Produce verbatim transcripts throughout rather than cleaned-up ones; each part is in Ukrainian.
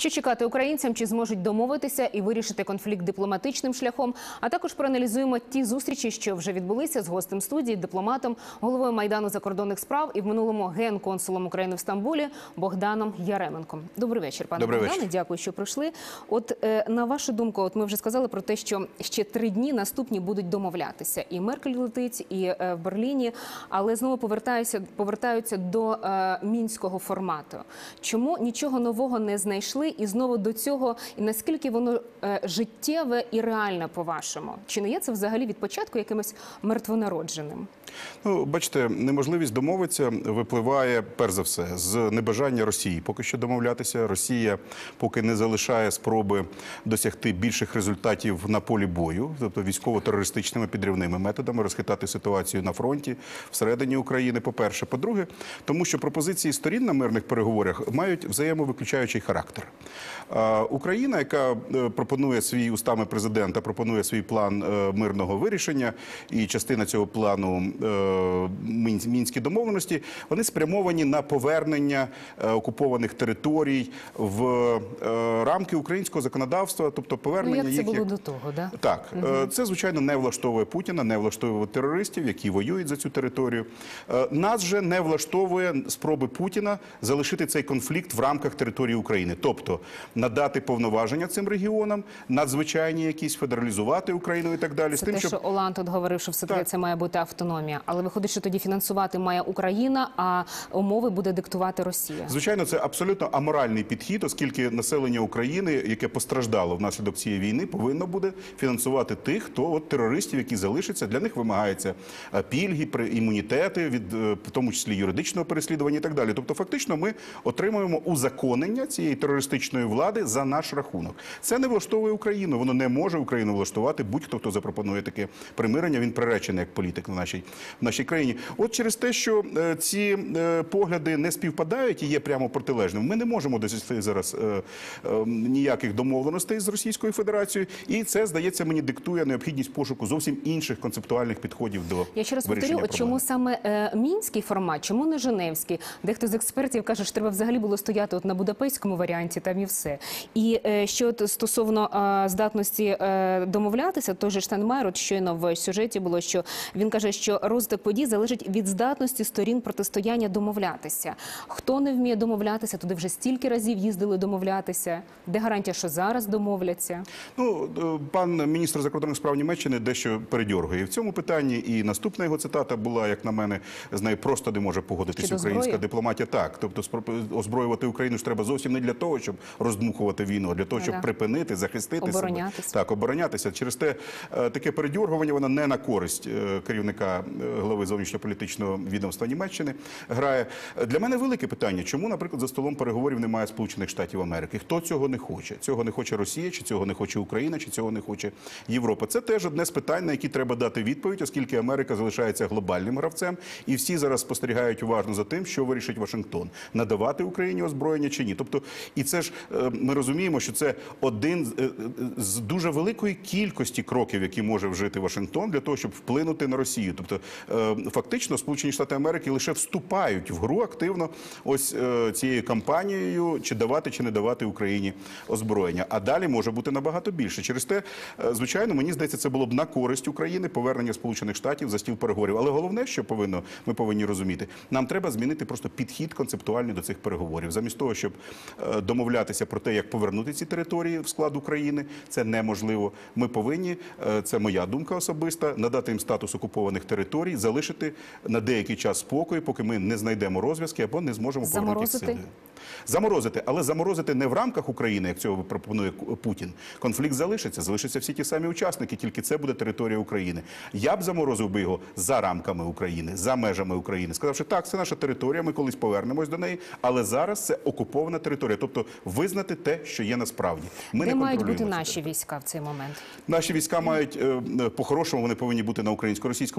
Що чекати українцям, чи зможуть домовитися і вирішити конфлікт дипломатичним шляхом, а також проаналізуємо ті зустрічі, що вже відбулися з гостем студії, дипломатом, головою Майдану закордонних справ і в минулому генконсулом України в Стамбулі Богданом Яременком. Добрий вечір, пане Богдане, дякую, що прийшли. От е, на вашу думку, от ми вже сказали про те, що ще три дні наступні будуть домовлятися. І Меркель летить, і е, в Берліні, але знову повертаються, повертаються до е, мінського формату. Чому нічого нового не знайшли? І знову до цього, і наскільки воно е, життєве і реальне, по-вашому? Чи не є це взагалі від початку якимось мертвонародженим? Ну, бачите, неможливість домовитися випливає, перш за все, з небажання Росії поки що домовлятися. Росія поки не залишає спроби досягти більших результатів на полі бою, тобто військово-терористичними підривними методами, розхитати ситуацію на фронті, всередині України, по-перше. По-друге, тому що пропозиції сторін на мирних переговорах мають взаємовиключаючий характер. Україна, яка пропонує свій, устами президента, пропонує свій план мирного вирішення, і частина цього плану мінські домовленості, вони спрямовані на повернення окупованих територій в рамки українського законодавства, тобто повернення ну, як це їх... було як... до того, да? Так. Угу. Це, звичайно, не влаштовує Путіна, не влаштовує терористів, які воюють за цю територію. Нас же не влаштовує спроби Путіна залишити цей конфлікт в рамках території України. Тобто, надати повноваження цим регіонам, надзвичайні якісь, федералізувати Україну і так далі. Це з тим, те, щоб... що Оланд тут говорив, що все-таки це має бути автономія. Але виходить, що тоді фінансувати має Україна, а умови буде диктувати Росія. Звичайно, це абсолютно аморальний підхід, оскільки населення України, яке постраждало внаслідок цієї війни, повинно буде фінансувати тих, хто от терористів, які залишаться. Для них вимагаються пільги, імунітети, від, в тому числі юридичного переслідування і так далі. Тобто, фактично, ми отримуємо узаконення цієї терористичної влади за наш рахунок. Це не влаштовує Україну. Воно не може Україну влаштувати. Будь-хто, хто запропонує таке примирення, він приречений як політик в нашій, в нашій країні. От через те, що е, ці е, погляди не співпадають і є прямо протилежними, ми не можемо досягти зараз е, е, ніяких домовленостей з Російською Федерацією. І це, здається, мені диктує необхідність пошуку зовсім інших концептуальних підходів до Я ще раз повторю, от чому саме е, мінський формат, чому не женевський? Дехто з експертів каже, що треба взагалі було стояти от на будапештському варіанті, там і все. І е, що от стосовно е, здатності е, домовлятися, той же Штайнмайєр, от щойно в сюжеті було, що він каже, що розвиток подій залежить від здатності сторін протистояння домовлятися. Хто не вміє домовлятися, туди вже стільки разів їздили домовлятися. Де гарантія, що зараз домовляться? Ну, пан міністр закордонних справ Німеччини дещо передьоргує в цьому питанні. І наступна його цитата була, як на мене, з нею просто не може погодитись українська дипломатія. Так, тобто озброювати Україну ж треба зовсім не для того, щоб роздмухувати війну, а для того, щоб припинити, захистити оборонятися. себе. Так, оборонятися. Через те таке передьоргування, воно не на користь керівника глави зовнішньополітичного відомства Німеччини грає. Для мене велике питання, чому, наприклад, за столом переговорів немає Сполучених Штатів Америки? Хто цього не хоче? Цього не хоче Росія, чи цього не хоче Україна, чи цього не хоче Європа? Це теж одне з питань, на які треба дати відповідь, оскільки Америка залишається глобальним гравцем, і всі зараз спостерігають уважно за тим, що вирішить Вашингтон. Надавати Україні озброєння чи ні. Тобто, і це ж, ми розуміємо, що це один з дуже великої кількості кроків, які може вжити Вашингтон для того, щоб вплинути на Росію. Тобто, фактично, Сполучені Штати Америки лише вступають в гру активно ось цією кампанією, чи давати, чи не давати Україні озброєння. А далі може бути набагато більше. Через те, звичайно, мені здається, це було б на користь України, повернення Сполучених Штатів за стіл переговорів. Але головне, що повинно, ми повинні розуміти, нам треба змінити просто підхід концептуальний до цих переговорів. Замість того, щоб домовлятися про те, як повернути ці території в склад України, це неможливо. Ми повинні, це моя думка особиста, надати їм статус окупованих територій, залишити на деякий час спокою, поки ми не знайдемо розв'язки або не зможемо повернути сили. Заморозити, але заморозити не в рамках України, як цього пропонує Путін. Конфлікт залишиться, залишаться всі ті самі учасники, тільки це буде територія України. Я б заморозив би його за рамками України, за межами України, сказавши, так, це наша територія, ми колись повернемось до неї, але зараз це окупована територія, тобто визнати те, що є насправді. Ми Де не мають бути наші територію. війська в цей момент? Наші війська мають, по-хорошому, вони повинні бути на українсько-російському кордоні.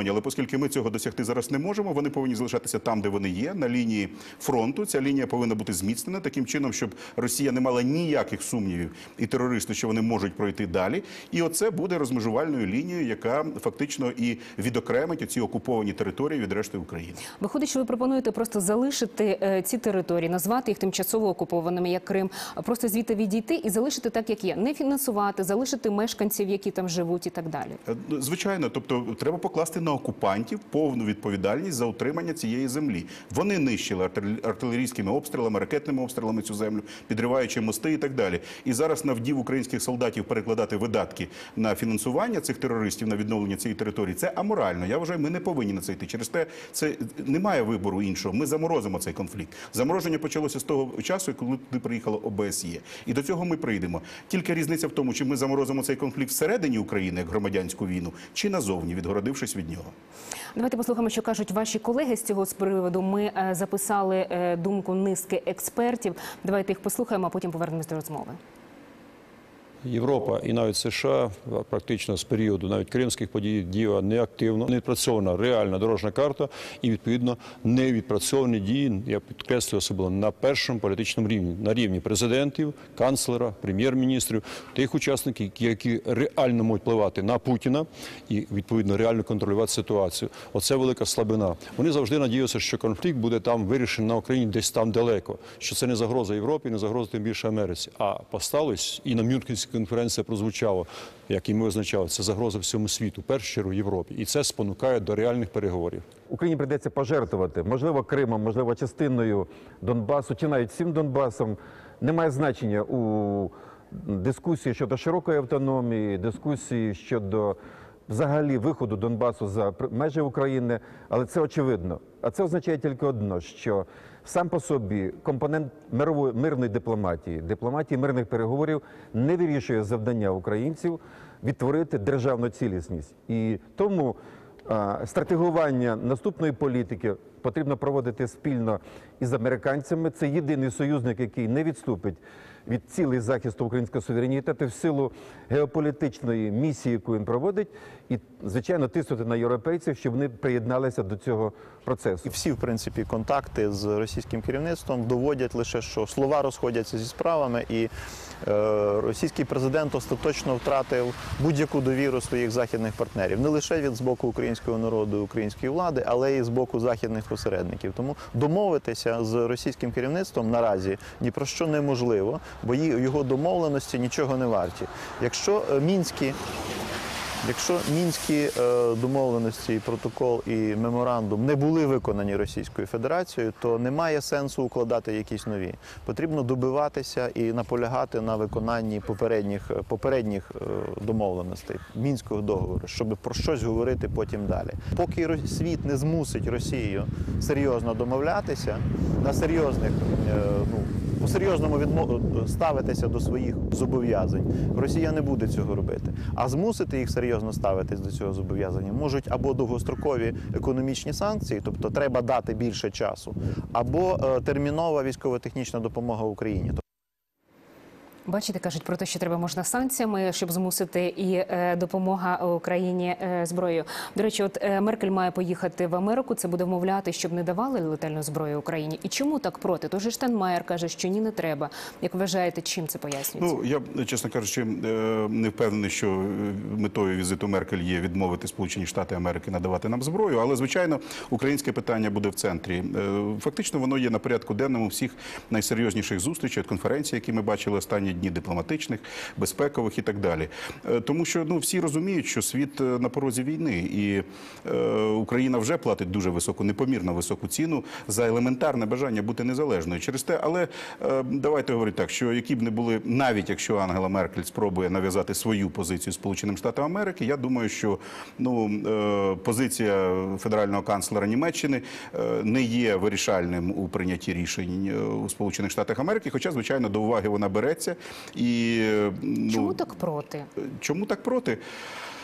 Шановні, але оскільки ми цього досягти зараз не можемо, вони повинні залишатися там, де вони є, на лінії фронту. Ця лінія повинна бути зміцнена таким чином, щоб Росія не мала ніяких сумнівів і терористи, що вони можуть пройти далі. І оце буде розмежувальною лінією, яка фактично і відокремить оці окуповані території від решти України. Виходить, що ви пропонуєте просто залишити е, ці території, назвати їх тимчасово окупованими, як Крим, а просто звідти відійти і залишити так, як є. Не фінансувати, залишити мешканців, які там живуть і так далі. Звичайно, тобто треба покласти на окупантів повну відповідальність за утримання цієї землі. Вони нищили артилерійськими обстрілами, ракетними обстрілами цю землю, підриваючи мости і так далі. І зараз на вдів українських солдатів перекладати видатки на фінансування цих терористів, на відновлення цієї території, це аморально. Я вважаю, ми не повинні на це йти. Через те, це немає вибору іншого. Ми заморозимо цей конфлікт. Замороження почалося з того часу, коли туди приїхало О Б С Є. І до цього ми прийдемо. Тільки різниця в тому, чи ми заморозимо цей конфлікт всередині України, як громадянську війну, чи назовні, відгородившись від нього. Давайте послухаємо, що кажуть ваші колеги з цього з приводу. Ми е, записали е, думку низки експертів. Давайте їх послухаємо, а потім повернемось до розмови. Європа і навіть США практично з періоду навіть кримських подій діяла неактивно, не відпрацьована реальна дорожня карта і, відповідно, не відпрацьовані дії, я підкреслюю особливо, на першому політичному рівні, на рівні президентів, канцлера, прем'єр-міністрів, тих учасників, які реально можуть впливати на Путіна і, відповідно, реально контролювати ситуацію. Оце велика слабина. Вони завжди надіються, що конфлікт буде там вирішений на Україні десь там далеко, що це не загроза Європі, не загроза тим більше Америці. А посталось і на Мюнхенській конференція прозвучала, як і ми визначали, це загроза всьому світу, в першу чергу Європі. І це спонукає до реальних переговорів. Україні прийдеться пожертвувати, можливо, Кримом, можливо, частиною Донбасу, чи навіть всім Донбасом. Немає значення у дискусії щодо широкої автономії, дискусії щодо взагалі виходу Донбасу за межі України, але це очевидно. А це означає тільки одно, що сам по собі компонент мирової, мирної дипломатії, дипломатії мирних переговорів не вирішує завдання українців відтворити державну цілісність. І тому а, стратегування наступної політики потрібно проводити спільно із американцями. Це єдиний союзник, який не відступить від цілей захисту українського суверенітету в силу геополітичної місії, яку він проводить, і, звичайно, тиснути на європейців, щоб вони приєдналися до цього процесу. І всі, в принципі, контакти з російським керівництвом доводять лише, що слова розходяться зі справами, і е, російський президент остаточно втратив будь-яку довіру своїх західних партнерів. Не лише від з боку українського народу і української влади, але і з боку західних посередників. Тому домовитися з російським керівництвом наразі ні про що неможливо, бо його домовленості нічого не варті. Якщо мінські Якщо мінські е, домовленості, протокол і меморандум не були виконані Російською Федерацією, то немає сенсу укладати якісь нові. Потрібно добиватися і наполягати на виконанні попередніх, попередніх е, домовленостей Мінського договору, щоб про щось говорити потім далі. Поки світ не змусить Росію серйозно домовлятися, на серйозних, е, ну, по-серйозному відмов... ставитися до своїх зобов'язань, Росія не буде цього робити. А змусити їх серйозно ставитись до цього зобов'язання можуть або довгострокові економічні санкції, тобто треба дати більше часу, або е, термінова військово-технічна допомога Україні. Бачите, кажуть про те, що треба можна санкціями, щоб змусити і е, допомога Україні е, зброєю. До речі, от е, Меркель має поїхати в Америку, це буде вмовляти, щоб не давали летальну зброю Україні. І чому так проти? Тож Штайнмаєр каже, що ні, не треба. Як вважаєте, чим це пояснюється? Ну, я, чесно кажучи, не впевнений, що метою візиту Меркель є відмовити Сполучені Штати Америки надавати нам зброю, але, звичайно, українське питання буде в центрі. Фактично, воно є на порядку денному всіх найсерйозніших зустрічей, конференцій, які ми бачили останні дні, дипломатичних, безпекових і так далі. Тому що ну, всі розуміють, що світ на порозі війни, і е, Україна вже платить дуже високу, непомірно високу ціну за елементарне бажання бути незалежною. Через те, але е, давайте говорити так, що які б не були, навіть якщо Ангела Меркель спробує нав'язати свою позицію Сполученим Штатам Америки, я думаю, що ну, е, позиція федерального канцлера Німеччини е, не є вирішальним у прийнятті рішень у Сполучених Штатах Америки, хоча, звичайно, до уваги вона береться. І, ну, чому так проти? Чому так проти?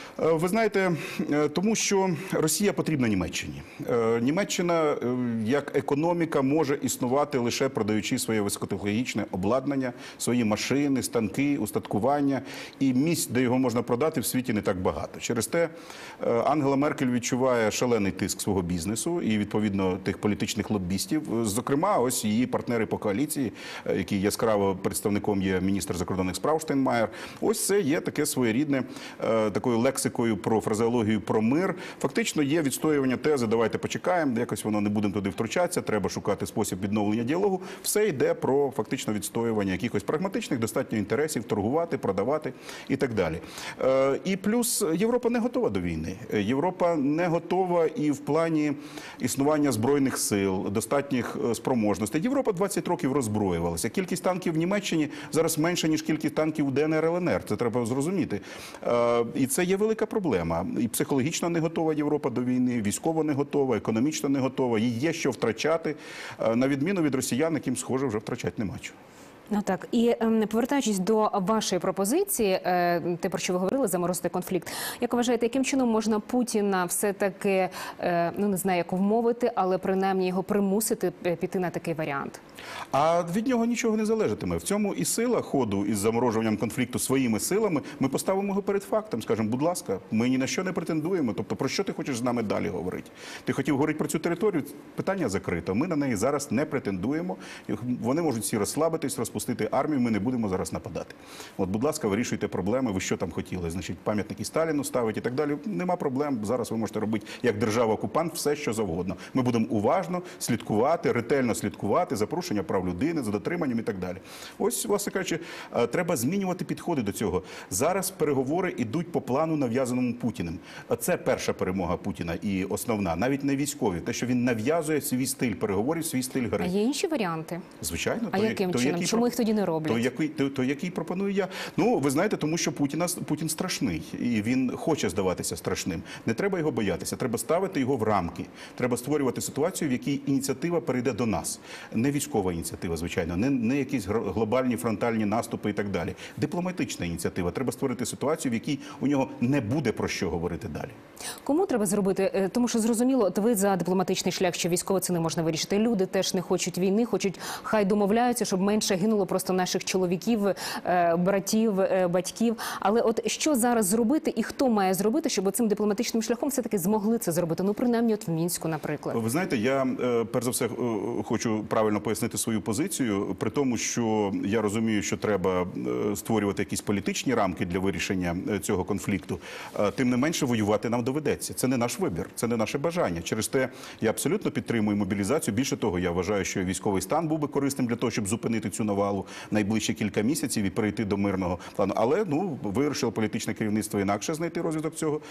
Е, Ви знаєте, е, тому що Росія потрібна Німеччині. Е, Німеччина е, як економіка може існувати лише продаючи своє високотехнологічне обладнання, свої машини, станки, устаткування. І місць, де його можна продати, в світі не так багато. Через те е, Ангела Меркель відчуває шалений тиск свого бізнесу і, відповідно, тих політичних лоббістів. Зокрема, ось її партнери по коаліції, е, які яскраво представником є міністр закордонних справ Штайнмаєр. Ось це є таке своєрідне, е, такою лексикою про фразеологію про мир. Фактично є відстоювання тези «давайте почекаємо, якось воно не будемо туди втручатися, треба шукати спосіб відновлення діалогу». Все йде про фактично відстоювання якихось прагматичних достатньо інтересів, торгувати, продавати і так далі. Е, І плюс Європа не готова до війни. Європа не готова і в плані існування збройних сил, достатніх е, спроможностей. Європа двадцять років роззброювалася. Кількість танків в Німеччині зараз менша, ніж кількість танків у ДНР, ЛНР. Це треба зрозуміти. Е, І це є велика проблема. І психологічно не готова Європа до війни, військово не готова, економічно не готова. Їй є що втрачати, е, на відміну від росіян, яким, схоже, вже втрачати нема чого. Ну так, і ем, повертаючись до вашої пропозиції, е, те, про що ви говорили, заморозити конфлікт. Як вважаєте, яким чином можна Путіна все-таки, е, ну не знаю, як вмовити, але принаймні його примусити піти на такий варіант? А від нього нічого не залежатиме. В цьому і сила ходу із заморожуванням конфлікту своїми силами. Ми поставимо його перед фактом, скажемо, будь ласка, ми ні на що не претендуємо. Тобто, про що ти хочеш з нами далі говорити? Ти хотів говорити про цю територію? Питання закрито. Ми на неї зараз не претендуємо. Вони можуть всі розслабитись, розпустити армію, ми не будемо зараз нападати. От, будь ласка, вирішуйте проблеми, ви що там хотіли? Значить, пам'ятники Сталіну ставить і так далі. Нема проблем. Зараз ви можете робити, як держава-окупант, все, що завгодно. Ми будемо уважно слідкувати, ретельно слідкувати за порушення прав людини, за дотриманням і так далі. Ось, власне кажучи, треба змінювати підходи до цього. Зараз переговори йдуть по плану, нав'язаному Путіним. Це перша перемога Путіна і основна, навіть не військові. Те, що він нав'язує свій стиль переговорів, свій стиль гри. А є інші варіанти? Звичайно. А то, яким то, чином? який Чому їх тоді не роблять? То який, то, то який пропоную я? Ну, ви знаєте, тому що Путіна, Путін страшний. І він хоче здаватися страшним. Не треба його боятися. Треба ставити його в рамки. Треба створювати ситуацію, в якій ініціатива перейде до нас. Не військова ініціатива, звичайно. Не, не якісь глобальні фронтальні наступи і так далі. Дипломатична ініціатива. Треба створити ситуацію, в якій у нього не буде про що говорити далі. Кому треба зробити? Тому що, зрозуміло, от ви за дипломатичний шлях, що військово це не можна вирішити. Люди теж не хочуть війни, хочуть, хай домовляються, щоб менше гинуло просто наших чоловіків, братів, батьків. Але от що зараз зробити і хто має зробити, щоб цим дипломатичним шляхом все-таки змогли це зробити? Ну, принаймні, от в Мінську, наприклад. Ви знаєте, я, перш за все, хочу правильно пояснити свою позицію, при тому, що я розумію, що треба створювати якісь політичні рамки для вирішення цього конфлікту. Тим не менше, воювати нам доведеться. Це не наш вибір, це не наше бажання. Через те я абсолютно підтримую мобілізацію. Більше того, я вважаю, що військовий стан був би корисним для того, щоб зупинити цю навалу найближчі кілька місяців і перейти до мирного плану. Але, ну, вирішило політичне керівництво інакше знайти розвиток цього,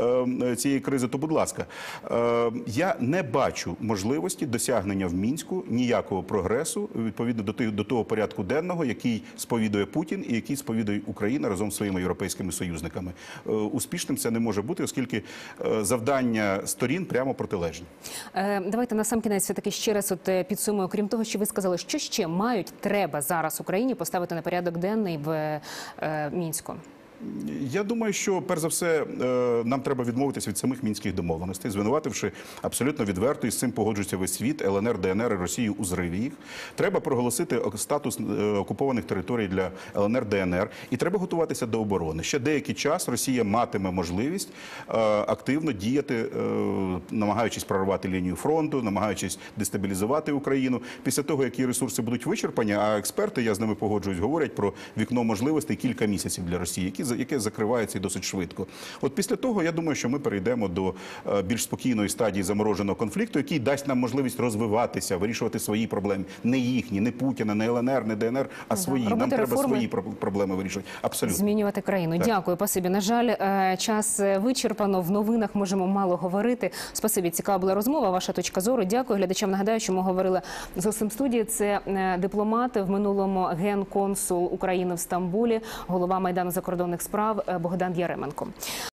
цієї кризи, то, будь ласка. Я не бачу можливості досягнення в Мінську ніякого прогресу відповідно до, до того порядку денного, який сповідує Путін і який сповідує Україна разом з своїми європейськими союзниками. Успішним це не може бути, оскільки завдання сторін прямо протилежні. Давайте на сам кінець все-таки ще раз от підсумую. Крім того, що ви сказали, що ще мають, треба зараз Україні поставити на порядок денний в е, Мінську? Я думаю, що, перш за все, нам треба відмовитися від самих мінських домовленостей, звинувативши абсолютно відверто, і з цим погоджується весь світ, ЛНР, ДНР і Росію у зриві їх. Треба проголосити статус окупованих територій для ЛНР, ДНР. І треба готуватися до оборони. Ще деякий час Росія матиме можливість активно діяти, намагаючись прорвати лінію фронту, намагаючись дестабілізувати Україну. Після того, які ресурси будуть вичерпані, а експерти, я з ними погоджуюсь, говорять про вікно можливостей кілька місяців для Росії, які яке закривається і досить швидко. От після того, я думаю, що ми перейдемо до більш спокійної стадії замороженого конфлікту, який дасть нам можливість розвиватися, вирішувати свої проблеми. Не їхні, не Путіна, не ЛНР, не ДНР, а свої. Робити нам треба реформи, свої проблеми вирішувати. Абсолютно. Змінювати країну. Так. Дякую, спасибі. На жаль, час вичерпано, в новинах можемо мало говорити. Спасибі, цікава була розмова, ваша точка зору. Дякую. Глядачам нагадаю, що ми говорили з гостем студії. Це дипломат, в минулому генконсул України в Стамбулі, голова Майдану закордонних справ Богдан Яременко.